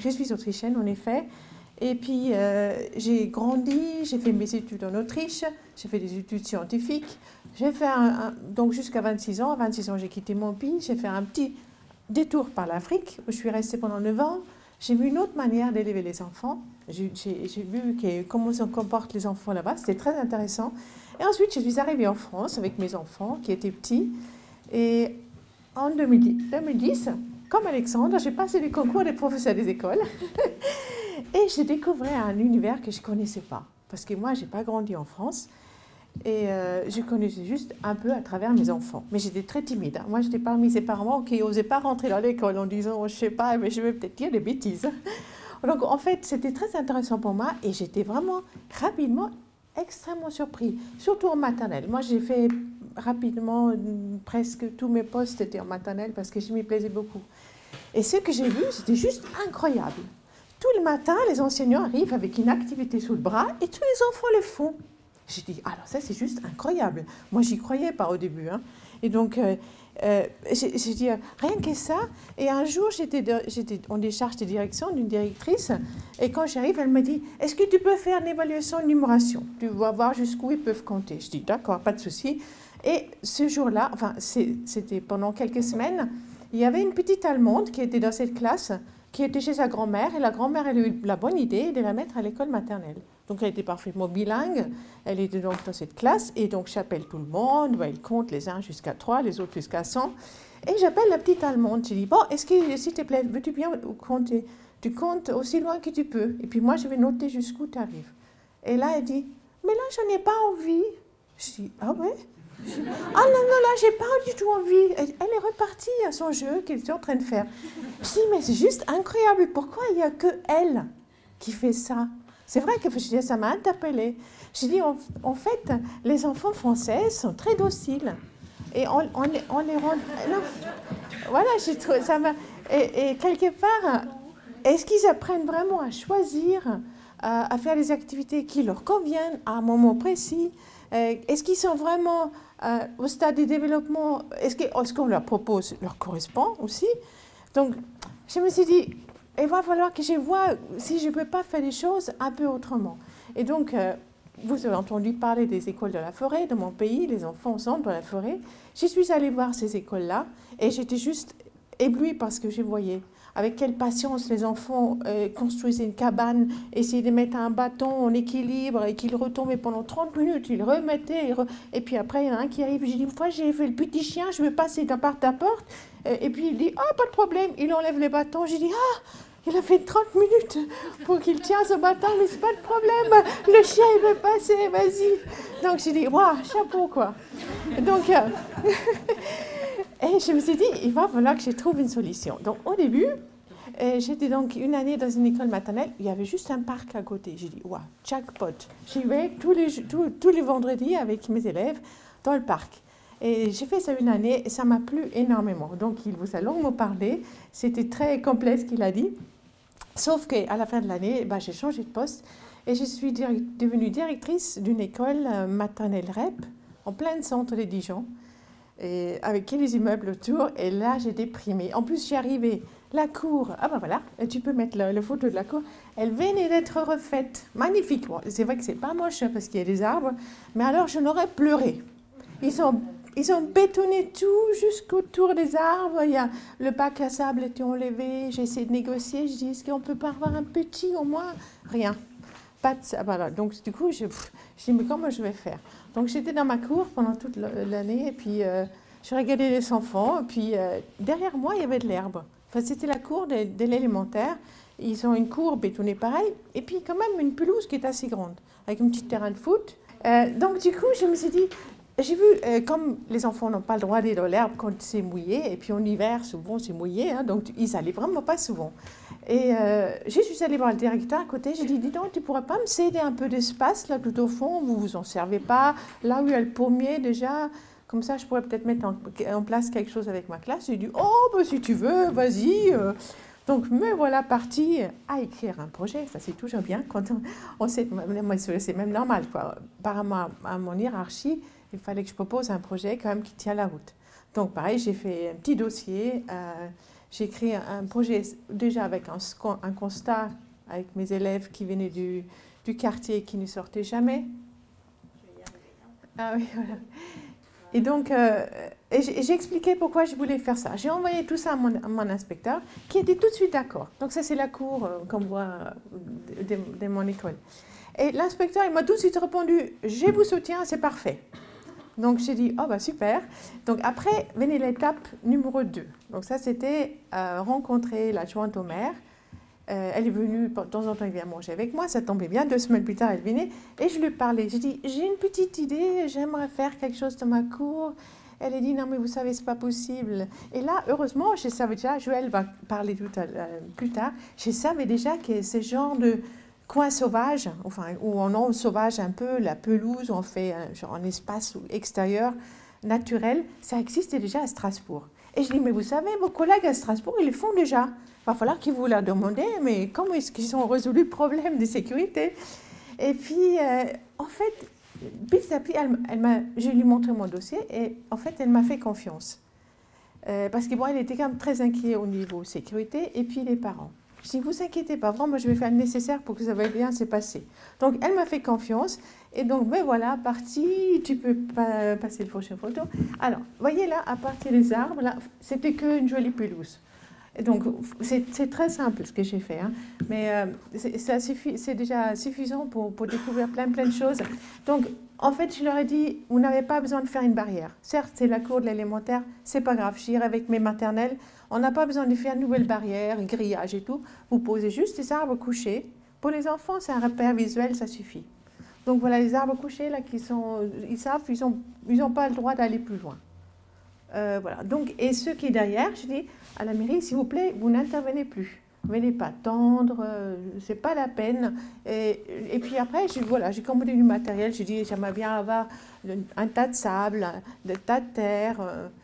je suis autrichienne en effet. Et puis j'ai grandi, j'ai fait mes études en Autriche, j'ai fait des études scientifiques. J'ai fait donc jusqu'à 26 ans. À 26 ans, j'ai quitté mon pays. J'ai fait un petit détour par l'Afrique où je suis restée pendant 9 ans. J'ai vu une autre manière d'élever les enfants. J'ai vu comment se comportent les enfants là-bas. C'était très intéressant. Et ensuite, je suis arrivée en France avec mes enfants qui étaient petits. Et en 2010, comme Alexandre, j'ai passé le concours des professeurs des écoles. Et j'ai découvert un univers que je ne connaissais pas. Parce que moi, je n'ai pas grandi en France. Et je connaissais juste un peu à travers mes enfants. Mais j'étais très timide. Hein. Moi, j'étais parmi ces parents qui n'osaient pas rentrer dans l'école en disant oh, « je ne sais pas, mais je vais peut-être dire des bêtises ». Donc, en fait, c'était très intéressant pour moi. Et j'étais vraiment, rapidement, extrêmement surpris. Surtout en maternelle. Moi, j'ai fait rapidement, presque tous mes postes étaient en maternelle parce que je m'y plaisais beaucoup. Et ce que j'ai vu, c'était juste incroyable. Tout le matin, les enseignants arrivent avec une activité sous le bras et tous les enfants le font. J'ai dit, alors ça c'est juste incroyable. Moi j'y croyais pas au début. Hein. Et donc j'ai dit, rien que ça. Et un jour j'étais en décharge de direction d'une directrice. Et quand j'arrive, elle me dit, est-ce que tu peux faire une évaluation de numération? Tu vas voir jusqu'où ils peuvent compter. Je dis, d'accord, pas de souci. Et ce jour-là, enfin c'était pendant quelques semaines, il y avait une petite Allemande qui était dans cette classe, qui était chez sa grand-mère, et la grand-mère elle a eu la bonne idée de la mettre à l'école maternelle. Donc elle était parfaitement bilingue, elle était donc dans cette classe, et donc j'appelle tout le monde, elle compte les uns jusqu'à 3, les autres jusqu'à 100, et j'appelle la petite Allemande, je dis, bon, est-ce que, s'il te plaît, veux-tu bien compter? Tu comptes aussi loin que tu peux, et puis moi je vais noter jusqu'où tu arrives. Et là elle dit, mais là j'en ai pas envie. Je dis, ah ouais? Ah non, non, là, j'ai pas du tout envie. Elle est repartie à son jeu qu'elle était en train de faire. Je dis, mais c'est juste incroyable. Pourquoi il n'y a que elle qui fait ça? C'est vrai que ça m'a interpellée. Je dis, en fait, les enfants français sont très dociles. Et on les rend... Non, voilà, ça m'a... Et quelque part, est-ce qu'ils apprennent vraiment à choisir, à faire des activités qui leur conviennent à un moment précis? Est-ce qu'ils sont vraiment au stade de développement? Est-ce qu'on leur propose leur correspond aussi? Donc, je me suis dit, il va falloir que je vois si je ne peux pas faire les choses un peu autrement. Et donc, vous avez entendu parler des écoles de la forêt, de mon pays, les enfants sont dans la forêt. Je suis allée voir ces écoles-là et j'étais juste éblouie par ce que je voyais. Avec quelle patience les enfants construisaient une cabane, essayaient de mettre un bâton en équilibre et qu'il retombait pendant 30 minutes, ils remettaient, et puis après il y en a un qui arrive, j'ai dit, une fois j'ai fait le petit chien, je veux passer d'un porte à porte, et puis il dit, ah pas de problème, il enlève les bâtons, j'ai dit, ah il a fait 30 minutes pour qu'il tienne ce bâton, mais c'est pas de problème, le chien il veut passer, vas-y. Donc j'ai dit, waouh, chapeau quoi. Donc... Et je me suis dit, il va falloir que je trouve une solution. Donc au début, j'étais donc une année dans une école maternelle, il y avait juste un parc à côté. J'ai dit, waouh, jackpot. J'y vais tous les vendredis avec mes élèves dans le parc. Et j'ai fait ça une année et ça m'a plu énormément. Donc il vous a longuement parlé, c'était très complet ce qu'il a dit. Sauf qu'à la fin de l'année, j'ai changé de poste et je suis devenue directrice d'une école maternelle REP en plein centre de Dijon. Et avec les immeubles autour, et là j'ai déprimé. En plus, j'y arrivais, la cour, ah ben voilà, tu peux mettre le photo de la cour, elle venait d'être refaite, magnifique. Bon, c'est vrai que c'est pas moche parce qu'il y a des arbres, mais alors je n'aurais pleuré. Ils ont bétonné tout jusqu'autour des arbres, il y a, le bac à sable était enlevé, j'ai essayé de négocier, je dis, est-ce qu'on peut pas avoir un petit au moins? Rien. Pas de, voilà. Donc du coup, je dis, mais comment je vais faire? Donc j'étais dans ma cour pendant toute l'année et puis je regardais les enfants. Et puis derrière moi, il y avait de l'herbe. Enfin, c'était la cour de l'élémentaire. Ils ont une cour bétonnée pareil. Et puis quand même une pelouse qui est assez grande, avec un petit terrain de foot. Donc du coup, je me suis dit, j'ai vu, comme les enfants n'ont pas le droit d'aller dans l'herbe quand c'est mouillé, et puis en hiver, souvent c'est mouillé, hein, donc ils n'allaient vraiment pas souvent. Et je suis allée voir le directeur à côté, j'ai dit, dis donc, tu ne pourrais pas me céder un peu d'espace là tout au fond, vous ne vous en servez pas, là où il y a le pommier déjà, comme ça je pourrais peut-être mettre en place quelque chose avec ma classe. J'ai dit, oh, bah, si tu veux, vas-y. Donc me voilà partie à écrire un projet, ça c'est toujours bien, quand on sait, c'est même normal, quoi. Par rapport à mon hiérarchie, il fallait que je propose un projet quand même qui tient la route. Donc pareil, j'ai fait un petit dossier, j'ai créé un projet déjà avec un constat avec mes élèves qui venaient du quartier et qui ne sortaient jamais. Ah oui, voilà. Et donc, j'ai expliqué pourquoi je voulais faire ça. J'ai envoyé tout ça à mon inspecteur, qui était tout de suite d'accord. Donc ça, c'est la cour qu'on voit de mon école. Et l'inspecteur, il m'a tout de suite répondu, je vous soutiens, c'est parfait. Donc j'ai dit, oh bah super. Donc après, venait l'étape numéro 2. Donc ça, c'était rencontrer l'adjointe au maire. Elle est venue, de temps en temps, elle vient manger avec moi, ça tombait bien, 2 semaines plus tard, elle venait, et je lui parlais. J'ai dit, j'ai une petite idée, j'aimerais faire quelque chose dans ma cour. Elle a dit, non mais vous savez, c'est pas possible. Et là, heureusement, je savais déjà, Joël va parler plus tard, je savais déjà que ce genre de coin sauvage, enfin, où on en sauvage un peu, la pelouse, on fait genre un espace extérieur, naturel, ça existait déjà à Strasbourg. Et je dis, mais vous savez, vos collègues à Strasbourg, ils le font déjà. Il va falloir qu'ils vous la demandent, mais comment est-ce qu'ils ont résolu le problème de sécurité? Et puis, en fait, petit à petit, je lui ai montré mon dossier et en fait, elle m'a fait confiance. Parce que bon, elle était quand même très inquiète au niveau sécurité et puis les parents. Je dis, vous inquiétez pas, vraiment, je vais faire le nécessaire pour que ça va bien se passer. Donc, elle m'a fait confiance. Et donc, ben voilà, parti, tu peux passer le prochain photo. Alors, voyez là, à partir des arbres, là, c'était qu'une jolie pelouse. Et donc, c'est très simple ce que j'ai fait, hein, mais c'est déjà suffisant pour découvrir plein de choses. Donc, en fait, je leur ai dit, vous n'avez pas besoin de faire une barrière. Certes, c'est la cour de l'élémentaire, c'est pas grave, j'irai avec mes maternelles. On n'a pas besoin de faire une nouvelle barrière, un grillage et tout. Vous posez juste des arbres couchés. Pour les enfants, c'est un repère visuel, ça suffit. Donc voilà, les arbres couchés, là, ils savent, ils n'ont pas le droit d'aller plus loin. Voilà. Donc, et ceux qui est derrière, je dis à la mairie, s'il vous plaît, vous n'intervenez plus. Venez pas tendre, c'est pas la peine. Et puis après, j'ai commandé du matériel. J'ai dit, j'aimerais bien avoir un tas de sable, des tas de terre,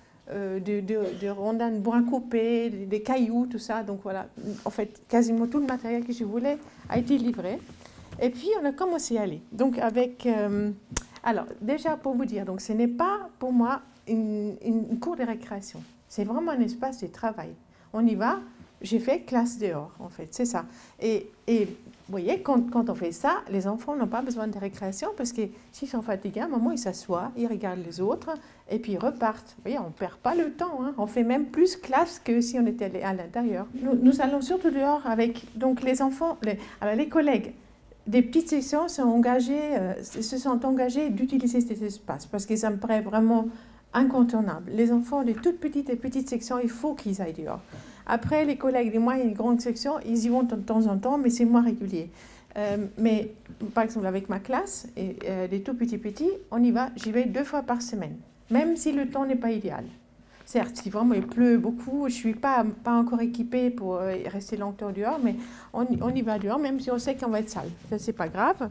de rondins de bois coupés, des cailloux, tout ça. Donc voilà, en fait, quasiment tout le matériel que je voulais a été livré. Et puis, on a commencé à aller. Donc, avec... alors, déjà, pour vous dire, donc, ce n'est pas, pour moi, une cour de récréation. C'est vraiment un espace de travail. On y va, j'ai fait classe dehors, en fait, c'est ça. Et vous voyez, quand on fait ça, les enfants n'ont pas besoin de récréation parce que s'ils sont fatigués, à un moment, ils s'assoient, ils regardent les autres et puis ils repartent. Vous voyez, on ne perd pas le temps, hein. On fait même plus classe que si on était allé à l'intérieur. Nous allons surtout dehors avec donc, les enfants, les collègues. Des petites sections se sont engagés d'utiliser ces espaces parce que ça me paraît vraiment incontournable. Les enfants des toutes petites sections, il faut qu'ils aillent dehors. Après, les collègues des moyennes et grandes sections, ils y vont de temps en temps, mais c'est moins régulier. Mais par exemple, avec ma classe, et les tout petits, on y va, j'y vais 2 fois par semaine, même si le temps n'est pas idéal. Certes, si vraiment il pleut beaucoup, je ne suis pas encore équipée pour rester longtemps dehors, mais on y va dehors, même si on sait qu'on va être sale. Ça, c'est pas grave.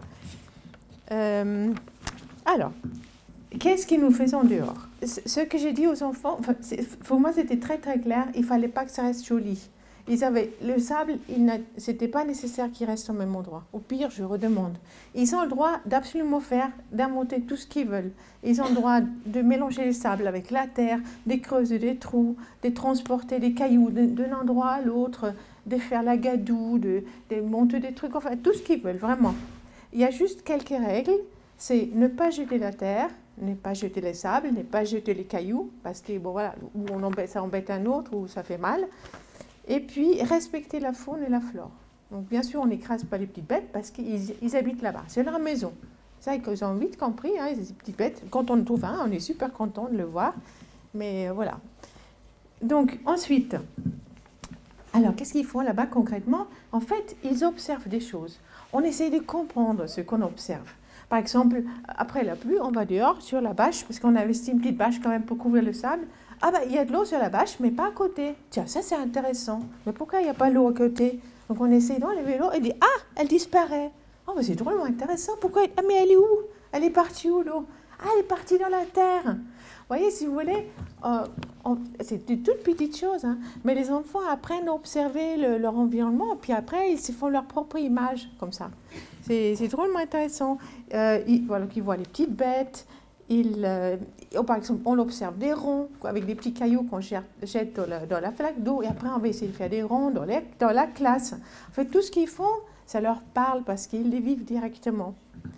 Alors, qu'est-ce que nous faisons dehors? Ce que j'ai dit aux enfants, pour moi, c'était très, très clair. Il ne fallait pas que ça reste joli. Le sable, ce n'était pas nécessaire qu'il reste au même endroit. Au pire, je redemande. Ils ont le droit d'absolument d'inventer tout ce qu'ils veulent. Ils ont le droit de mélanger les sables avec la terre, de creuser des trous, de transporter des cailloux d'un endroit à l'autre, de faire la gadoue, de monter des trucs, enfin tout ce qu'ils veulent, vraiment. Il y a juste quelques règles, c'est ne pas jeter la terre, ne pas jeter les sables, ne pas jeter les cailloux, parce que bon, voilà, où ça embête un autre, ou ça fait mal. Et puis, respecter la faune et la flore. Donc, bien sûr, on n'écrase pas les petites bêtes parce qu'ils habitent là-bas. C'est leur maison. Ça, ils ont vite compris, hein, ces petites bêtes. Quand on en trouve un, on est super content de le voir. Mais voilà. Donc, ensuite, alors, qu'est-ce qu'ils font là-bas concrètement? En fait, ils observent des choses. On essaie de comprendre ce qu'on observe. Par exemple, après la pluie, on va dehors sur la bâche, parce qu'on a investi une petite bâche quand même pour couvrir le sable. Ah ben, il y a de l'eau sur la bâche, mais pas à côté. Tiens, ça c'est intéressant. Mais pourquoi il n'y a pas l'eau à côté? Donc on essaie d'enlever l'eau et dit, ah, elle disparaît. Oh, mais c'est drôlement intéressant. Pourquoi? Ah, mais elle est où? Elle est partie où l'eau? Ah, elle est partie dans la terre. Vous voyez, si vous voulez, c'est de toutes petites choses, hein, mais les enfants apprennent à observer leur environnement, puis après, ils se font leur propre image, comme ça. C'est drôlement intéressant. Ils voient les petites bêtes, par exemple, on observe des ronds avec des petits cailloux qu'on jette dans la flaque d'eau et après on va essayer de faire des ronds dans la classe. En fait, tout ce qu'ils font, ça leur parle parce qu'ils les vivent directement.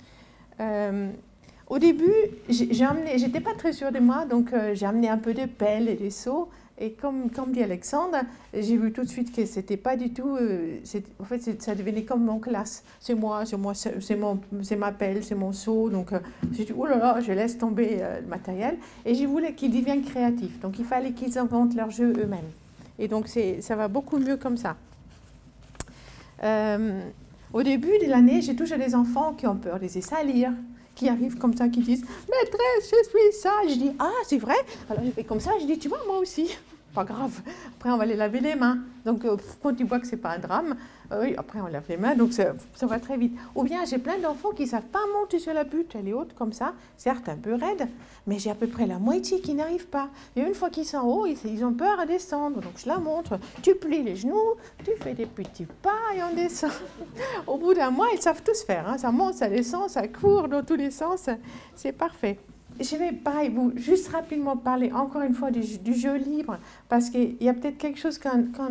Au début, j'étais pas très sûre de moi, donc j'ai amené un peu de pelle et des seaux. Et comme dit Alexandre, j'ai vu tout de suite que c'était pas du tout. En fait, ça devenait comme mon classe. C'est moi, c'est ma pelle, c'est mon seau. Donc j'ai dit, oh là là, je laisse tomber le matériel. Et je voulais qu'ils deviennent créatifs. Donc il fallait qu'ils inventent leur jeu eux-mêmes. Et donc ça va beaucoup mieux comme ça. Au début de l'année, j'ai toujours des enfants qui ont peur de les salir, qui arrivent comme ça, qui disent « Maîtresse, je suis sale !» Je dis « Ah, c'est vrai ?» Alors je fais comme ça, je dis « Tu vois, moi aussi !» Pas grave. Après, on va les laver les mains. Donc, quand tu vois que ce n'est pas un drame, oui, après, on lave les mains, donc ça va très vite. Ou bien, j'ai plein d'enfants qui ne savent pas monter sur la butte, elle est haute comme ça, certes un peu raide, mais j'ai à peu près la moitié qui n'arrivent pas. Et une fois qu'ils sont en haut, ils ont peur à descendre. Donc, je la montre. Tu plies les genoux, tu fais des petits pas et on descend. Au bout d'un mois, ils savent tous faire. Hein. Ça monte, ça descend, ça court dans tous les sens. C'est parfait. Je vais, pareil, juste rapidement parler encore une fois du jeu libre, parce qu'il y a peut-être quelque chose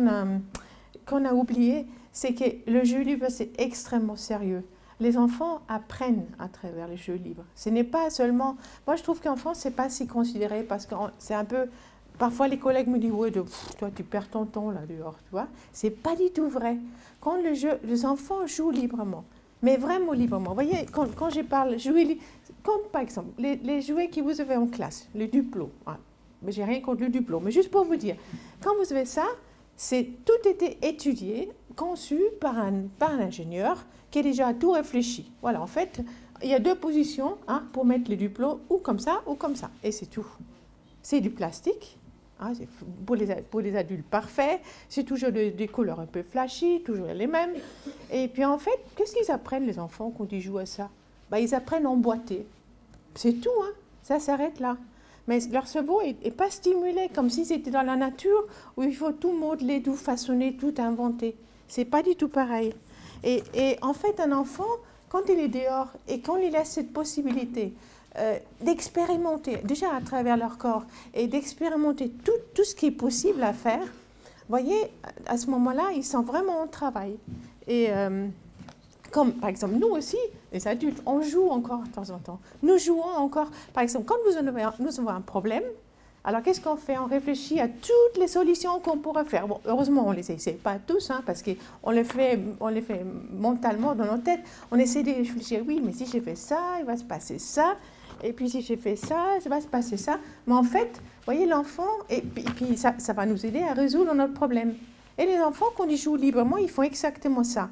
qu'on a oublié, c'est que le jeu libre, c'est extrêmement sérieux. Les enfants apprennent à travers les jeux libres. Ce n'est pas seulement... Moi, je trouve qu'en France, ce n'est pas si considéré, parce que c'est un peu... Parfois, les collègues me disent, ouais, toi, tu perds ton temps là dehors, tu vois. C'est pas du tout vrai. Quand les enfants jouent librement, mais vraiment librement. Vous voyez, quand je parle jouer, comme par exemple les jouets que vous avez en classe, le Duplo. Hein, mais j'ai rien contre le Duplo, mais juste pour vous dire, quand vous avez ça, tout été étudié, conçu par un ingénieur qui a déjà tout réfléchi. Voilà, en fait, il y a deux positions hein, pour mettre les Duplo, ou comme ça, et c'est tout. C'est du plastique. Hein, pour les adultes parfaits, c'est toujours des couleurs un peu flashy, toujours les mêmes. Et puis en fait, qu'est-ce qu'ils apprennent les enfants quand ils jouent à ça? Ben, ils apprennent à emboîter. C'est tout, hein, ça s'arrête là. Mais leur cerveau n'est pas stimulé comme si c'était dans la nature où il faut tout modeler, tout façonner, tout inventer. C'est pas du tout pareil. Et en fait, un enfant, quand il est dehors et qu'on lui laisse cette possibilité, d'expérimenter, déjà à travers leur corps, et d'expérimenter tout ce qui est possible à faire, vous voyez, à ce moment-là, ils sont vraiment au travail. Et comme, par exemple, nous aussi, les adultes, on joue encore de temps en temps. Nous jouons encore, par exemple, quand nous avons un problème, alors qu'est-ce qu'on fait? On réfléchit à toutes les solutions qu'on pourrait faire. Bon, heureusement, on ne les essaie pas tous, hein, parce qu'on les fait mentalement dans nos têtes. On essaie de réfléchir, oui, mais si j'ai fait ça, il va se passer ça. Et puis si j'ai fait ça, il va se passer ça. Mais en fait, vous voyez, l'enfant, et puis ça va nous aider à résoudre notre problème. Et les enfants, quand ils jouent librement, ils font exactement ça.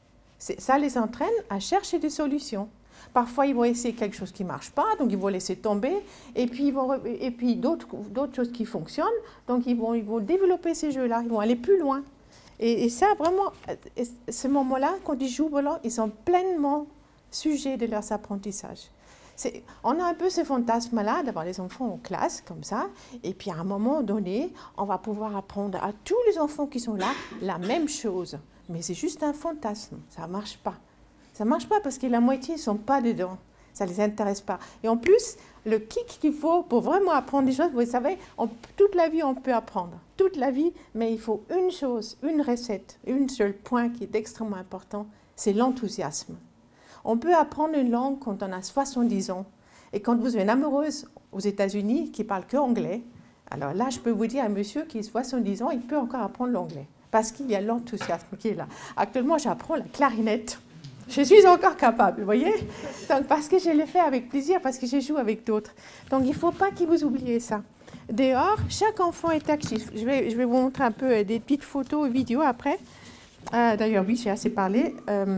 Ça les entraîne à chercher des solutions. Parfois, ils vont essayer quelque chose qui ne marche pas, donc ils vont laisser tomber. Et puis d'autres choses qui fonctionnent, donc ils vont développer ces jeux-là, ils vont aller plus loin. Et ça, vraiment, ce moment-là, quand ils jouent, ils sont pleinement sujets de leurs apprentissages. On a un peu ce fantasme-là d'avoir les enfants en classe, comme ça, et puis à un moment donné, on va pouvoir apprendre à tous les enfants qui sont là la même chose. Mais c'est juste un fantasme, ça ne marche pas. Ça ne marche pas parce que la moitié ne sont pas dedans, ça ne les intéresse pas. Et en plus, le kick qu'il faut pour vraiment apprendre des choses, vous savez, toute la vie on peut apprendre, toute la vie, mais il faut une chose, une recette, un seul point qui est extrêmement important, c'est l'enthousiasme. On peut apprendre une langue quand on a 70 ans. Et quand vous avez une amoureuse aux États-Unis qui parle que anglais, alors là, je peux vous dire, un monsieur qui a 70 ans, il peut encore apprendre l'anglais. Parce qu'il y a l'enthousiasme qui est là. Actuellement, j'apprends la clarinette. Je suis encore capable, vous voyez? Donc, parce que je le fais avec plaisir, parce que je joue avec d'autres. Donc, il ne faut pas que vous oubliez ça. Dehors, chaque enfant est actif. Je vais vous montrer un peu des petites photos et vidéos après. D'ailleurs, oui, j'ai assez parlé.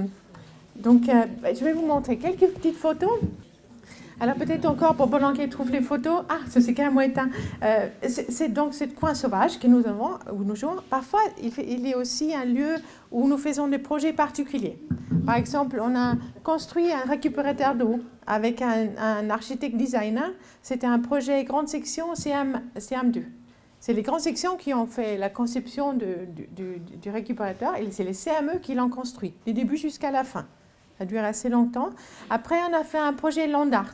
Donc, je vais vous montrer quelques petites photos. Alors, peut-être encore, pour pendant qu'ils trouvent les photos, ça c'est quand même éteint. C'est donc ce coin sauvage que nous avons, où nous jouons. Parfois, il est aussi un lieu où nous faisons des projets particuliers. Par exemple, on a construit un récupérateur d'eau avec un architecte designer. C'était un projet grande section CM2. C'est les grandes sections qui ont fait la conception du récupérateur et c'est les CME qui l'ont construit, du début jusqu'à la fin. Ça a duré assez longtemps. Après, on a fait un projet Land Art.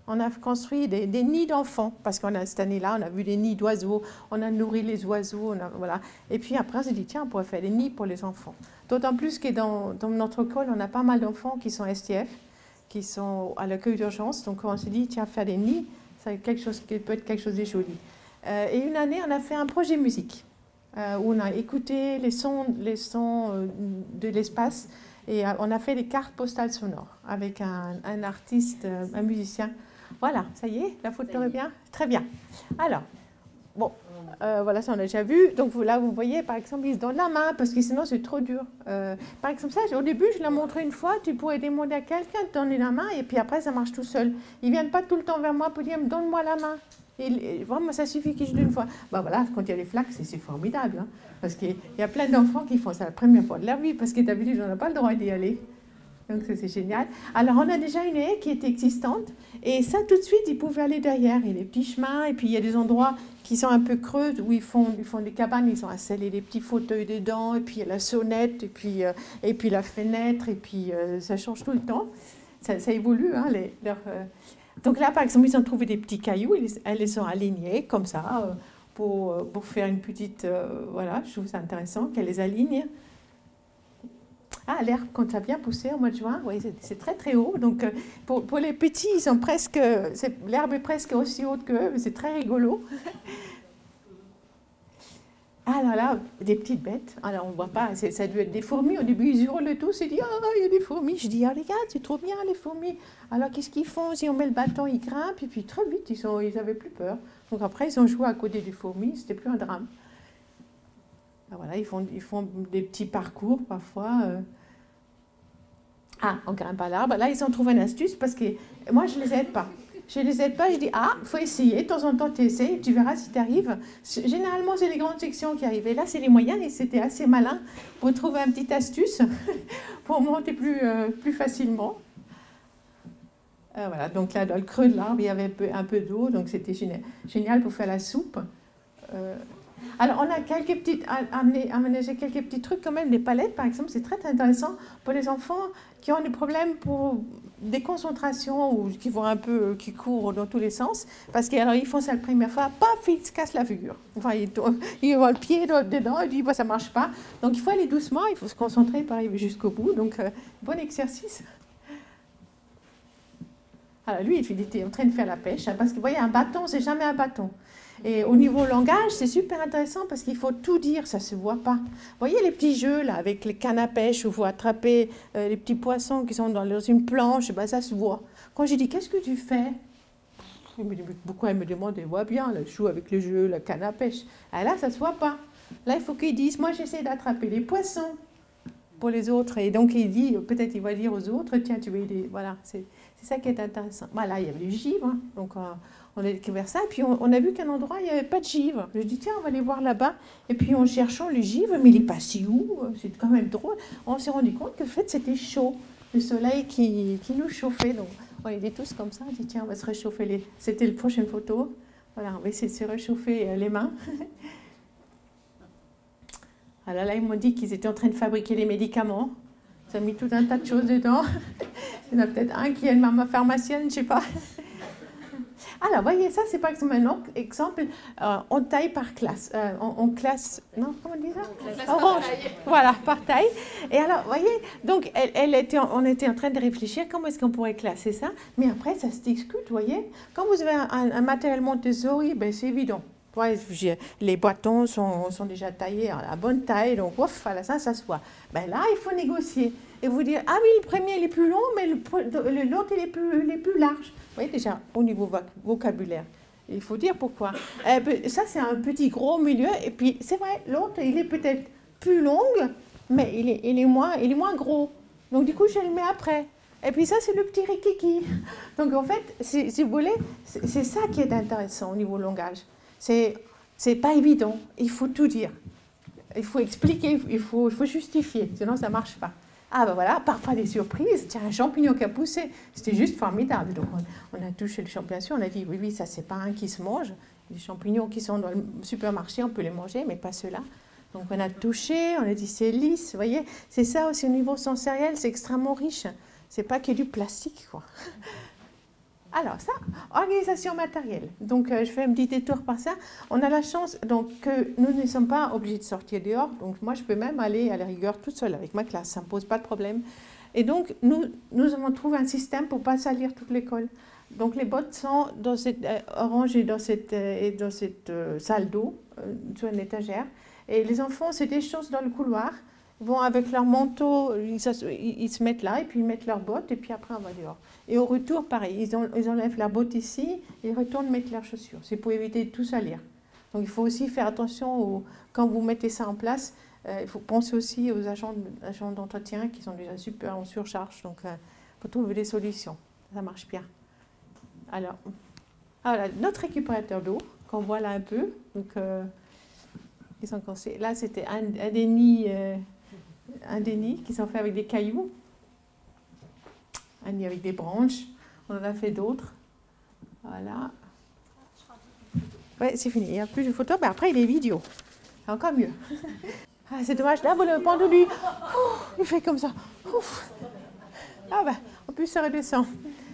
On a construit des nids d'enfants, parce qu'on a cette année-là, on a vu des nids d'oiseaux, on a nourri les oiseaux, voilà. Et puis après, on s'est dit, tiens, on pourrait faire des nids pour les enfants. D'autant plus que dans notre école, on a pas mal d'enfants qui sont STF, qui sont à l'accueil d'urgence. Donc on s'est dit, tiens, faire des nids, c'est quelque chose qui peut être quelque chose de joli. Et une année, on a fait un projet musique, où on a écouté les sons de l'espace, et on a fait des cartes postales sonores avec un artiste, un musicien. Voilà, ça y est, la photo est bien? Très bien. Alors, bon, voilà, ça on a déjà vu. Donc là, vous voyez, par exemple, ils se donnent la main, parce que sinon c'est trop dur. Par exemple, ça, au début, je l'ai montré une fois, tu pourrais demander à quelqu'un de donner la main, et puis après, ça marche tout seul. Ils ne viennent pas tout le temps vers moi pour dire, donne-moi la main. Et vraiment, ça suffit que je l'ai une fois. Ben voilà, quand il y a les flaques, c'est formidable. Hein, parce qu'il y a plein d'enfants qui font ça la première fois de leur vie, parce que d'habitude, on n'a pas le droit d'y aller. Donc ça, c'est génial. Alors, on a déjà une haie qui était existante, et ça, tout de suite, ils pouvaient aller derrière. Il y a des petits chemins, et puis il y a des endroits qui sont un peu creux, où ils font des cabanes, ils ont installé des petits fauteuils dedans, et puis il y a la sonnette, et puis la fenêtre, et puis ça change tout le temps. Ça évolue, hein, Donc là, par exemple, ils ont trouvé des petits cailloux, elles les ont alignés comme ça, pour faire une petite... voilà, je trouve ça intéressant qu'elles les alignent. Ah, l'herbe, quand ça a bien poussé au mois de juin, oui, c'est très très haut. Donc pour les petits, ils sont presque... L'herbe est presque aussi haute qu'eux, mais c'est très rigolo. Ah là là, des petites bêtes. Alors on ne voit pas, ça a dû être des fourmis. Au début, ils hurlent tous, ils disent « Ah, il y a des fourmis !» Je dis « Ah les gars, c'est trop bien les fourmis !» Alors qu'est-ce qu'ils font? Si on met le bâton, ils grimpent, et puis très vite, ils n'avaient plus peur. Donc après, ils ont joué à côté des fourmis, c'était plus un drame. Alors voilà, ils font des petits parcours parfois. Ah, on grimpe à l'arbre. Là, ils ont trouvé une astuce, parce que moi, je ne les aide pas. Je ne les aide pas, je dis, ah, il faut essayer, de temps en temps tu essaies, tu verras si tu arrives. Généralement, c'est les grandes sections qui arrivent. Et là, c'est les moyennes, et c'était assez malin pour trouver une petite astuce pour monter plus facilement. Voilà, donc là, dans le creux de l'arbre, il y avait un peu d'eau, donc c'était génial pour faire la soupe. Alors, on a aménagé quelques petits trucs quand même, des palettes, par exemple, c'est très intéressant pour les enfants qui ont des problèmes pour des concentrations ou qui vont un peu, qui courent dans tous les sens, parce qu'ils font ça la première fois, paf, ils se cassent la figure. Enfin, ils vont le pied dedans, ils disent, bah, ça ne marche pas. Donc, il faut aller doucement, il faut se concentrer pour arriver jusqu'au bout. Donc, bon exercice. Alors, lui, il était en train de faire la pêche, hein, parce que, vous voyez, un bâton, c'est jamais un bâton. Et au niveau langage, c'est super intéressant parce qu'il faut tout dire, ça ne se voit pas. Vous voyez les petits jeux là, avec les cannes à pêche où il faut attraper les petits poissons qui sont dans une planche, ben, ça se voit. Quand j'ai dit, qu'est-ce que tu fais? Pourquoi elle me demande, elle voit bien, là, je joue avec le jeu, la canne à pêche. Et là, ça ne se voit pas. Là, il faut qu'ils disent, moi j'essaie d'attraper les poissons pour les autres. Et donc il dit, peut-être il va dire aux autres, tiens, tu veux aider. Voilà, c'est ça qui est intéressant. Voilà, il y avait du givre, hein, donc on a découvert ça, et puis on a vu qu'à un endroit, il n'y avait pas de givre. Je dis, tiens, on va aller voir là-bas. Et puis en cherchant le givre, mais il est passé où? C'est quand même drôle. On s'est rendu compte que en fait, c'était chaud. Le soleil qui nous chauffait. Donc on était tous comme ça. On dit, tiens, on va se réchauffer C'était la prochaine photo. Voilà, on va essayer de se réchauffer les mains. Alors là, ils m'ont dit qu'ils étaient en train de fabriquer des médicaments. Ils ont mis tout un tas de choses dedans. Il y en a peut-être un qui est une maman pharmacienne, je ne sais pas. Alors, voyez, ça, c'est par exemple un exemple, on taille par classe. On classe, non, comment on dit ça? Orange. Voilà, par taille. Et alors, voyez, donc, on était en train de réfléchir comment est-ce qu'on pourrait classer ça, mais après, ça se discute, voyez. Quand vous avez un matériel Montessori, ben, c'est évident. Ouais, les bâtons sont déjà taillés à la bonne taille, donc ouf, voilà, ça se voit. Ben là, il faut négocier et vous dire, ah oui, le premier, il est plus long, mais l'autre, il est plus large. Vous voyez déjà, au niveau vocabulaire, il faut dire pourquoi. Ça, c'est un petit gros milieu, et puis c'est vrai, l'autre, il est peut-être plus long, mais il est moins gros. Donc du coup, je le mets après. Et puis ça, c'est le petit rikiki. Donc en fait, si vous voulez, c'est ça qui est intéressant au niveau langage. C'est pas évident, il faut tout dire. Il faut expliquer, il faut justifier, sinon ça ne marche pas. Ah ben voilà, parfois des surprises, tiens, un champignon qui a poussé, c'était juste formidable. Donc on a touché le champignon, on a dit oui, ça c'est pas un qui se mange. Les champignons qui sont dans le supermarché, on peut les manger, mais pas ceux-là. Donc on a touché, on a dit c'est lisse, vous voyez. C'est ça aussi au niveau sensoriel, c'est extrêmement riche. C'est pas que du plastique, quoi. Alors ça, organisation matérielle. Donc je fais un petit détour par ça. On a la chance donc, que nous ne sommes pas obligés de sortir dehors. Donc moi, je peux même aller à la rigueur toute seule avec ma classe. Ça ne me pose pas de problème. Et donc, nous avons trouvé un système pour ne pas salir toute l'école. Donc les bottes sont rangées dans cette salle d'eau, sur une étagère. Et les enfants, c'est des choses dans le couloir. Ils vont avec leur manteau, ils se mettent là, et puis ils mettent leurs bottes, et puis après on va dehors. Et au retour, pareil, ils enlèvent leurs bottes ici, et ils retournent mettre leurs chaussures. C'est pour éviter de tout salir. Donc il faut aussi faire attention, quand vous mettez ça en place, il faut penser aussi aux agents d'entretien qui sont déjà super en surcharge. Donc il faut trouver des solutions. Ça marche bien. Alors, voilà, notre récupérateur d'eau, qu'on voit là un peu. Donc, là, c'était un des nids qui sont faits avec des cailloux. Un nid avec des branches. On en a fait d'autres. Voilà. Ouais, c'est fini. Il n'y a plus de photos, mais après, il est vidéo. C'est encore mieux. Ah, c'est dommage. Là, vous le pendule. Il fait comme ça. Ouf. Ah ben, en plus, ça redescend.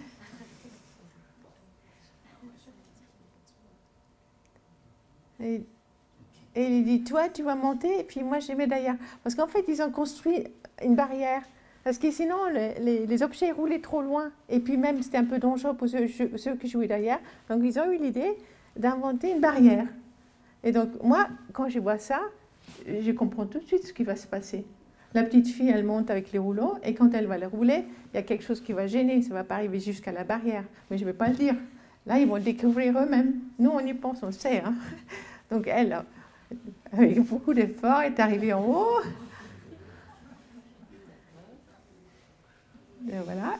Et il dit, toi, tu vas monter, et puis moi, je les mets derrière. Parce qu'en fait, ils ont construit une barrière. Parce que sinon, les objets roulaient trop loin. Et puis même, c'était un peu dangereux pour ceux qui jouaient derrière. Donc, ils ont eu l'idée d'inventer une barrière. Et donc, moi, quand je vois ça, je comprends tout de suite ce qui va se passer. La petite fille, elle monte avec les rouleaux, et quand elle va les rouler, il y a quelque chose qui va gêner. Ça ne va pas arriver jusqu'à la barrière. Mais je ne vais pas le dire. Là, ils vont le découvrir eux-mêmes. Nous, on y pense, on le sait. Hein. Donc, elle, avec beaucoup d'efforts, est arrivée en haut. Et voilà.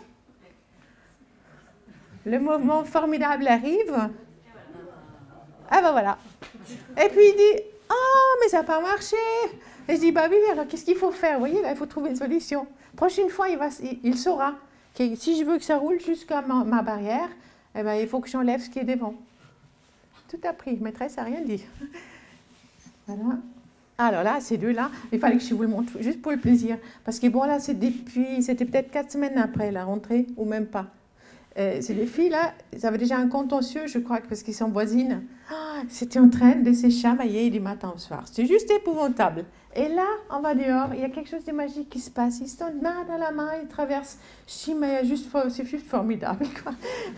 Le mouvement formidable arrive. Ah ben voilà. Et puis il dit, ah, mais ça n'a pas marché. Et je dis, bah oui, alors qu'est-ce qu'il faut faire? Vous voyez, là, il faut trouver une solution. Prochaine fois, il saura que si je veux que ça roule jusqu'à ma barrière, eh ben, il faut que j'enlève ce qui est devant. Tout appris. Maîtresse n'a rien dit. Voilà. Alors là, ces deux-là, il fallait que je vous le montre, juste pour le plaisir. Parce que bon, là, c'était peut-être 4 semaines après la rentrée, ou même pas. C'est des filles, là, elles avaient déjà un contentieux, je crois, parce qu'ils sont voisines. Ah, c'était en train de se chamailler du matin au soir. C'était juste épouvantable. Et là, on va dehors, il y a quelque chose de magique qui se passe. Ils sont main dans la main, ils traversent. Je dis, mais c'est juste formidable, quoi.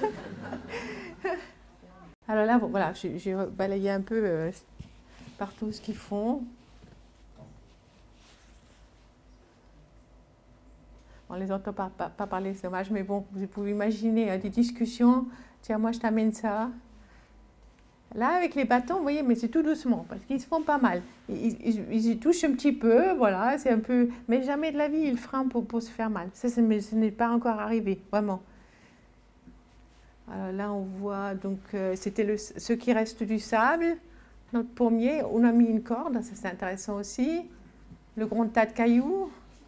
Alors là, bon, voilà, j'ai balayé un peu partout ce qu'ils font. On ne les entend pas parler, c'est dommage, mais bon, vous pouvez imaginer des discussions. Tiens, moi, je t'amène ça. Là, avec les bâtons, vous voyez, mais c'est tout doucement, parce qu'ils se font pas mal. Ils y touchent un petit peu, voilà, c'est un peu... Mais jamais de la vie, ils freинent pour se faire mal. Ça, ce n'est pas encore arrivé, vraiment. Alors là, on voit, donc, c'était ce qui reste du sable. Notre pommier, on a mis une corde, ça c'est intéressant aussi. Le grand tas de cailloux.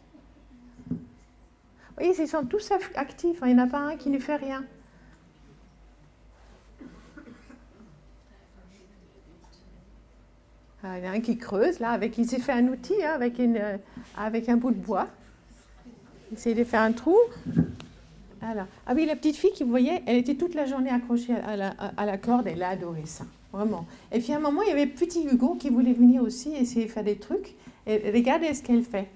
Vous voyez, ils sont tous actifs, hein. Il n'y en a pas un qui ne fait rien. Il y en a un qui creuse, là, il s'est fait un outil, hein, avec un bout de bois. Il essaie de faire un trou. Alors, ah oui, la petite fille, vous voyez, elle était toute la journée accrochée à la corde, elle a adoré ça, vraiment. Et puis à un moment, il y avait petit Hugo qui voulait venir aussi essayer de faire des trucs. Et regardez ce qu'elle fait.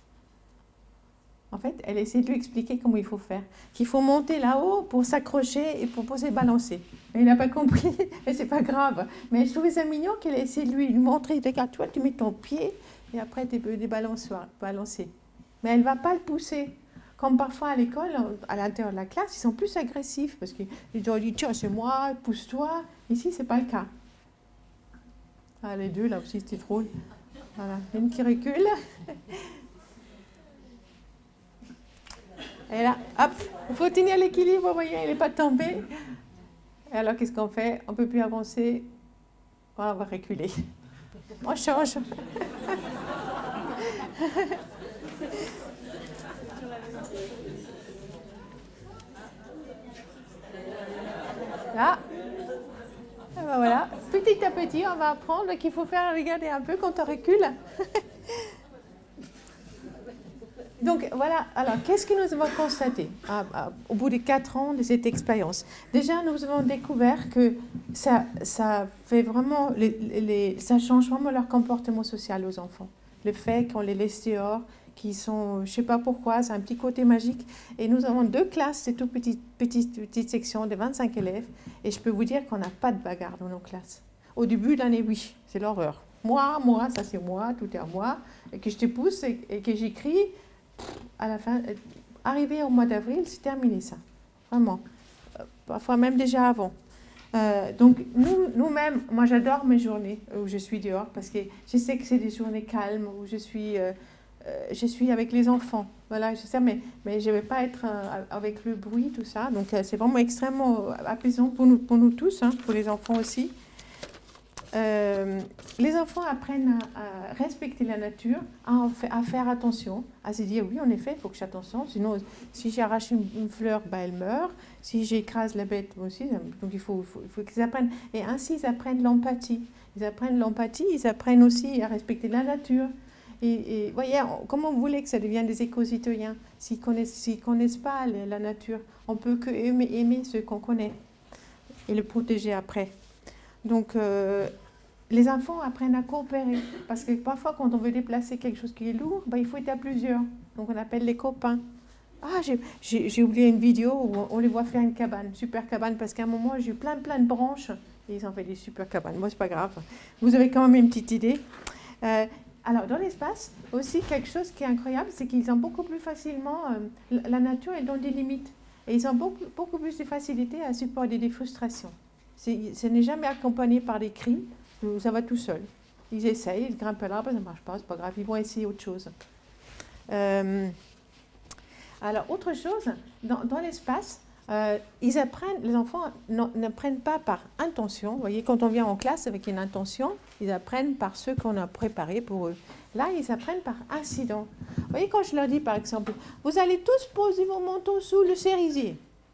En fait, elle essaie de lui expliquer comment il faut faire. Qu'il faut monter là-haut pour s'accrocher et pour se balancer. Mais il n'a pas compris, et c'est pas grave. Mais je trouvais ça mignon qu'elle essaie de lui montrer, regarde, toi, tu mets ton pied, et après, tu peux balancer. Mais elle ne va pas le pousser. Comme parfois à l'école, à l'intérieur de la classe, ils sont plus agressifs, parce qu'ils ont dit, tiens, c'est moi, pousse-toi. Ici, ce n'est pas le cas. Ah, les deux, là aussi, c'était drôle. Voilà, une qui recule. Et là, hop, il faut tenir l'équilibre, vous voyez, il n'est pas tombé. Et alors, qu'est-ce qu'on fait? On ne peut plus avancer. Voilà, on va reculer. On change. Là. Et ben voilà, petit à petit, on va apprendre qu'il faut faire regarder un peu quand on recule. Donc voilà, alors qu'est-ce que nous avons constaté au bout de 4 ans de cette expérience? Déjà, nous avons découvert que ça fait vraiment, ça change vraiment leur comportement social aux enfants. Le fait qu'on les laisse dehors, qui sont, je ne sais pas pourquoi, c'est un petit côté magique. Et nous avons 2 classes, c'est toute petite section de 25 élèves. Et je peux vous dire qu'on n'a pas de bagarre dans nos classes. Au début de l'année, oui, c'est l'horreur. Moi, ça c'est moi, tout est à moi. Et que je te pousse et que j'écris, à la fin, arrivé au mois d'avril, c'est terminé ça. Vraiment. Parfois même déjà avant. Donc nous-mêmes, moi j'adore mes journées où je suis dehors parce que je sais que c'est des journées calmes où je suis avec les enfants. Voilà, je sais, mais je ne vais pas être avec le bruit, tout ça. Donc c'est vraiment extrêmement apaisant pour nous tous, hein, pour les enfants aussi. Les enfants apprennent à respecter la nature, à faire attention, à se dire oui, en effet, il faut que j'aie attention, sinon si j'arrache une fleur, ben, elle meurt, si j'écrase la bête aussi, donc il faut qu'ils apprennent, et ainsi ils apprennent l'empathie. Ils apprennent aussi à respecter la nature. Et voyez, comment vous voulez que ça devienne des éco-citoyens s'ils connaissent pas la nature? On peut que aimer ce qu'on connaît et le protéger après. Donc, les enfants apprennent à coopérer. Parce que parfois, quand on veut déplacer quelque chose qui est lourd, ben, il faut être à plusieurs. Donc, on appelle les copains. Ah, j'ai oublié une vidéo où on les voit faire une cabane, super cabane, parce qu'à un moment, j'ai eu plein de branches et ils ont fait des super cabanes. Moi, c'est pas grave. Vous avez quand même une petite idée. Alors, dans l'espace, aussi, quelque chose qui est incroyable, c'est qu'ils ont beaucoup plus facilement... la nature est dans des limites. Et ils ont beaucoup plus de facilité à supporter des frustrations. Ce n'est jamais accompagné par des cris, ça va tout seul. Ils essayent, ils grimpent à l'arbre, ça ne marche pas, c'est pas grave, ils vont essayer autre chose. Alors, autre chose, dans l'espace, les enfants n'apprennent pas par intention. Vous voyez, quand on vient en classe avec une intention, ils apprennent par ce qu'on a préparé pour eux. Là, ils apprennent par incident. Vous voyez, quand je leur dis, par exemple, vous allez tous poser vos manteaux sous le cerisier.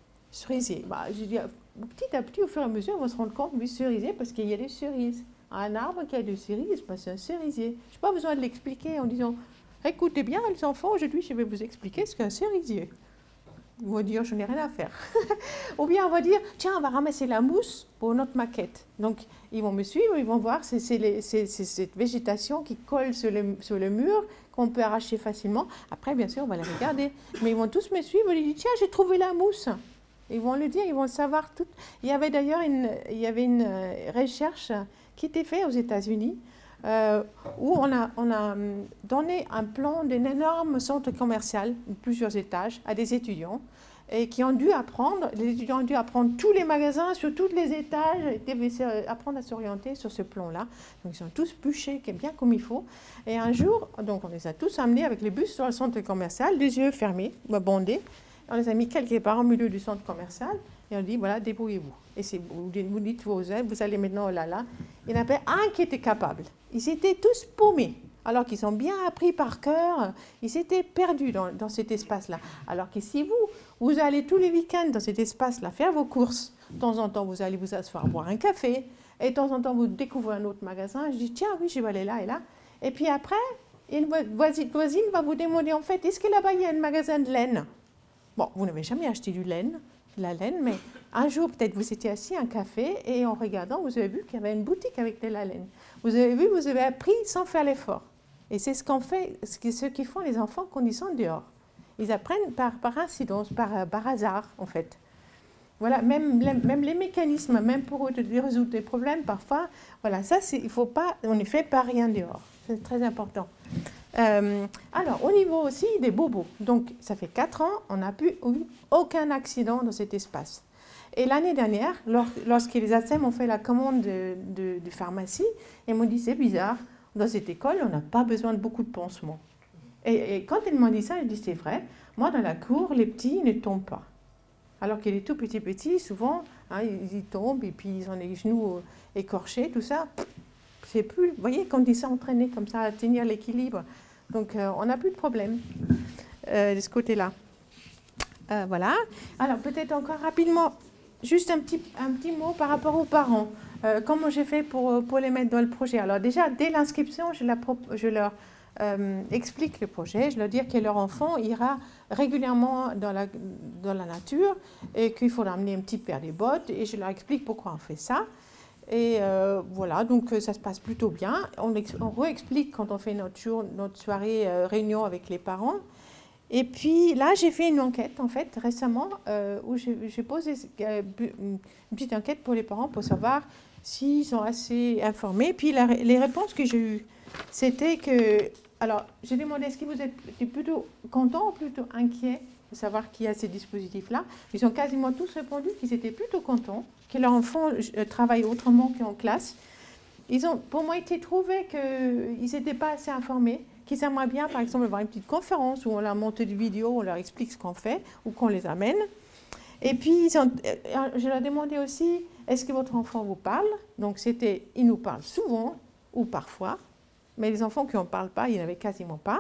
Bah, je dis, petit à petit, au fur et à mesure, on va se rendre compte du cerisier parce qu'il y a des cerises. Un arbre qui a des cerises, ben, c'est un cerisier. Je n'ai pas besoin de l'expliquer en disant, écoutez bien les enfants, aujourd'hui je vais vous expliquer ce qu'est un cerisier. Ils vont dire, je n'ai rien à faire. Ou bien on va dire, tiens, on va ramasser la mousse pour notre maquette. Donc ils vont me suivre, ils vont voir, c'est cette végétation qui colle sur le mur, qu'on peut arracher facilement. Après, bien sûr, on va la regarder. Mais ils vont tous me suivre et dire, tiens, j'ai trouvé la mousse. Ils vont le dire, ils vont le savoir tout. Il y avait d'ailleurs une recherche qui était faite aux États-Unis où on a donné un plan d'un énorme centre commercial, plusieurs étages, à des étudiants et qui ont dû apprendre, les étudiants ont dû apprendre tous les magasins sur tous les étages, et devaient apprendre à s'orienter sur ce plan-là. Donc ils sont tous bûchés bien comme il faut. Et un jour, donc on les a tous amenés avec les bus sur le centre commercial, les yeux fermés, bandés. On les a mis quelque part au milieu du centre commercial et on dit, voilà, débrouillez-vous. Et vous dites vous allez maintenant là. Il n'y en avait un qui était capable. Ils étaient tous paumés, alors qu'ils ont bien appris par cœur. Ils étaient perdus dans cet espace-là. Alors que si vous allez tous les week-ends dans cet espace-là faire vos courses, de temps en temps, vous allez vous asseoir, boire un café, et de temps en temps, vous découvrez un autre magasin. Je dis, tiens, oui, je vais aller là et là. Et puis après, une voisine va vous demander, en fait, est-ce que là-bas, il y a un magasin de laine? Bon, vous n'avez jamais acheté de la laine, mais un jour, peut-être, vous étiez assis à un café et en regardant, vous avez vu qu'il y avait une boutique avec de la laine. Vous avez appris sans faire l'effort. Et c'est ce qu'ils font les enfants quand ils sont dehors. Ils apprennent par incidence, par hasard, en fait. Voilà, même les mécanismes, même pour eux de résoudre des problèmes, parfois, voilà, ça, il ne faut pas, on ne fait pas rien dehors. C'est très important. Alors, au niveau aussi des bobos, donc ça fait 4 ans, on n'a eu aucun accident dans cet espace. Et l'année dernière, lorsque les ATSEM ont fait la commande de pharmacie, ils m'ont dit, c'est bizarre, dans cette école, on n'a pas besoin de beaucoup de pansements. Et quand ils m'ont dit ça, je dis, c'est vrai, moi dans la cour, les petits ne tombent pas. Alors que les tout petits, souvent, hein, ils tombent et puis ils ont les genoux écorchés, tout ça. C'est plus, vous voyez, quand ils sont entraînés comme ça à tenir l'équilibre. Donc, on n'a plus de problème de ce côté-là. Voilà. Alors, peut-être encore rapidement, juste un petit mot par rapport aux parents. Comment j'ai fait pour les mettre dans le projet? Alors, déjà, dès l'inscription, je leur expliquent le projet. Je leur dis que leur enfant ira régulièrement dans la nature et qu'il faut amener un petit paire de bottes et je leur explique pourquoi on fait ça. Et voilà, donc ça se passe plutôt bien. On réexplique quand on fait notre soirée réunion avec les parents. Et puis là, j'ai fait une enquête, en fait, récemment, où j'ai posé une petite enquête pour les parents pour savoir s'ils sont assez informés. Puis les réponses que j'ai eues, c'était que... Alors, j'ai demandé, est-ce que vous êtes plutôt content ou plutôt inquiet de savoir qu'il y a ces dispositifs-là? Ils ont quasiment tous répondu qu'ils étaient plutôt contents, que leur enfant travaille autrement qu'en classe. Ils ont, pour moi, été trouvé qu'ils n'étaient pas assez informés, qu'ils aimeraient bien, par exemple, avoir une petite conférence où on leur montre des vidéos, on leur explique ce qu'on fait ou qu'on les amène. Et puis, je leur ai demandé aussi, est-ce que votre enfant vous parle? Donc, il nous parle souvent ou parfois, mais les enfants qui n'en parlent pas, il n'y en avait quasiment pas.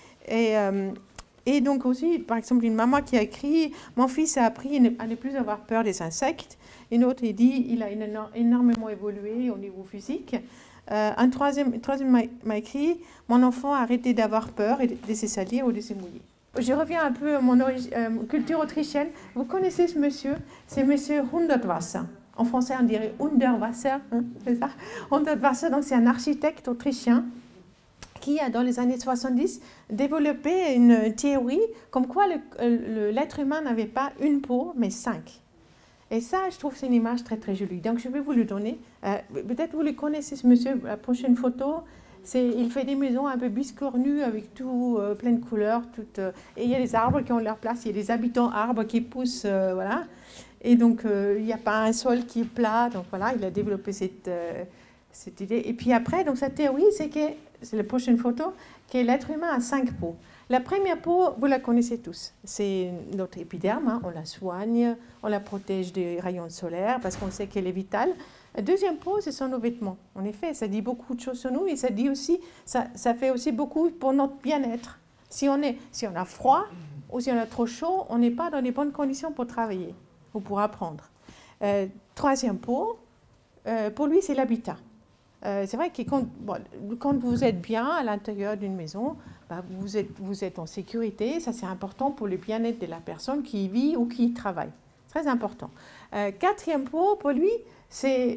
Et donc aussi, par exemple, une maman qui a écrit « Mon fils a appris à ne plus avoir peur des insectes ». Une autre, il dit « Il a énormément évolué au niveau physique ». Un troisième m'a écrit « Mon enfant a arrêté d'avoir peur et de se salir ou de se mouiller ». Je reviens un peu à mon culture autrichienne. Vous connaissez ce monsieur? C'est monsieur Hundertwasser. En français, on dirait Hundertwasser, hein, c'est ça? Hundertwasser, donc c'est un architecte autrichien qui a, dans les années 70, développé une théorie comme quoi l'être humain n'avait pas une peau, mais 5. Et ça, je trouve que c'est une image très, très jolie. Donc, je vais vous le donner. Peut-être vous le connaissez, ce monsieur. La prochaine photo, il fait des maisons un peu biscornues avec tout plein de couleurs. Et il y a des arbres qui ont leur place. Il y a des habitants arbres qui poussent, voilà. Et donc, il n'y a pas un sol qui est plat. Donc, voilà, il a développé cette idée. Et puis après, donc, sa théorie, c'est la prochaine photo, que l'être humain a 5 peaux. La première peau, vous la connaissez tous, c'est notre épiderme, hein, on la soigne, on la protège des rayons solaires parce qu'on sait qu'elle est vitale. La deuxième peau, ce sont nos vêtements. En effet, ça dit beaucoup de choses sur nous et ça dit aussi, ça fait aussi beaucoup pour notre bien-être. Si on a froid ou si on a trop chaud, on n'est pas dans les bonnes conditions pour travailler ou pour apprendre. Troisième peau, pour lui, c'est l'habitat. C'est vrai que quand vous êtes bien à l'intérieur d'une maison, vous êtes en sécurité. Ça, c'est important pour le bien-être de la personne qui y vit ou qui y travaille. Très important. Quatrième point, pour lui, c'est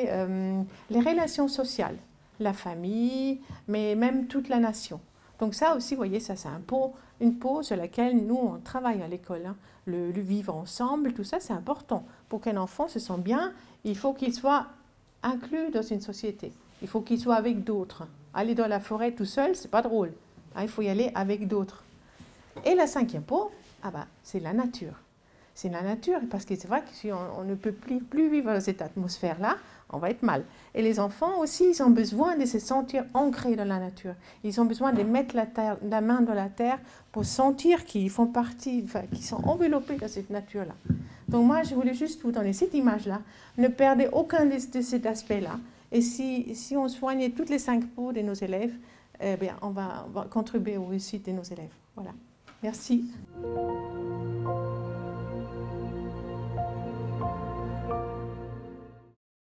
les relations sociales. La famille, mais même toute la nation. Donc ça aussi, vous voyez, ça c'est une peau sur laquelle nous, on travaille à l'école. Hein. Le vivre ensemble, tout ça, c'est important. Pour qu'un enfant se sente bien, il faut qu'il soit inclus dans une société. Il faut qu'il soit avec d'autres. Aller dans la forêt tout seul, c'est pas drôle. Il faut y aller avec d'autres. Et la cinquième peau, c'est la nature. C'est la nature, parce que c'est vrai que si on ne peut plus vivre dans cette atmosphère-là, on va être mal. Et les enfants aussi, ils ont besoin de se sentir ancrés dans la nature. Ils ont besoin de mettre la main dans la terre pour sentir qu'ils font partie, qu'ils sont enveloppés dans cette nature-là. Donc moi, je voulais juste vous donner cette image-là. Ne perdez aucun de cet aspect-là. Et si on soignait toutes les 5 peaux de nos élèves, on va contribuer aux réussites de nos élèves. Voilà. Merci.